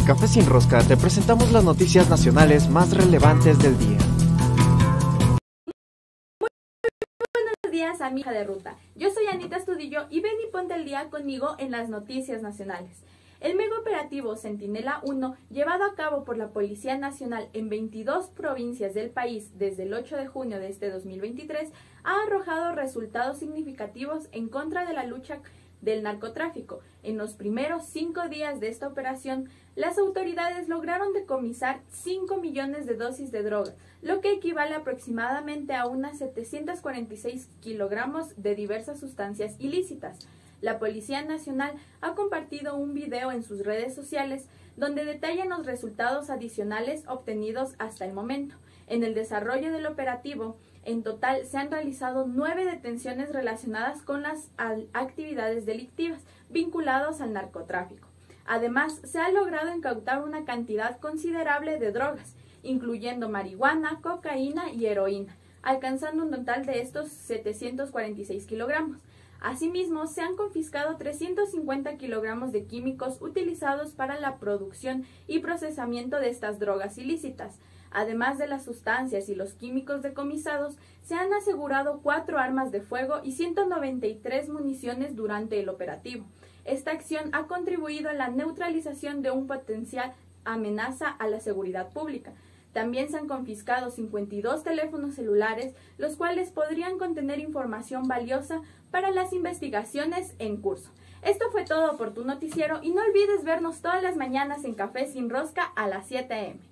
Café Sin Rosca te presentamos las noticias nacionales más relevantes del día. Buenos días, amiga de ruta. Yo soy Anita Estudillo y ven y ponte al día conmigo en las noticias nacionales. El mega operativo Centinela 1, llevado a cabo por la Policía Nacional en 22 provincias del país desde el 8 de junio de este 2023, ha arrojado resultados significativos en contra de la lucha del narcotráfico. En los primeros 5 días de esta operación, las autoridades lograron decomisar 5 millones de dosis de droga, lo que equivale aproximadamente a unas 746 kilogramos de diversas sustancias ilícitas. La Policía Nacional ha compartido un video en sus redes sociales donde detallan los resultados adicionales obtenidos hasta el momento. En el desarrollo del operativo, en total se han realizado 9 detenciones relacionadas con las actividades delictivas vinculadas al narcotráfico. Además, se ha logrado incautar una cantidad considerable de drogas, incluyendo marihuana, cocaína y heroína, alcanzando un total de estos 746 kilogramos. Asimismo, se han confiscado 350 kilogramos de químicos utilizados para la producción y procesamiento de estas drogas ilícitas. Además de las sustancias y los químicos decomisados, se han asegurado 4 armas de fuego y 193 municiones durante el operativo. Esta acción ha contribuido a la neutralización de un potencial amenaza a la seguridad pública. También se han confiscado 52 teléfonos celulares, los cuales podrían contener información valiosa para las investigaciones en curso. Esto fue todo por tu noticiero y no olvides vernos todas las mañanas en Café Sin Rosca a las 7 am.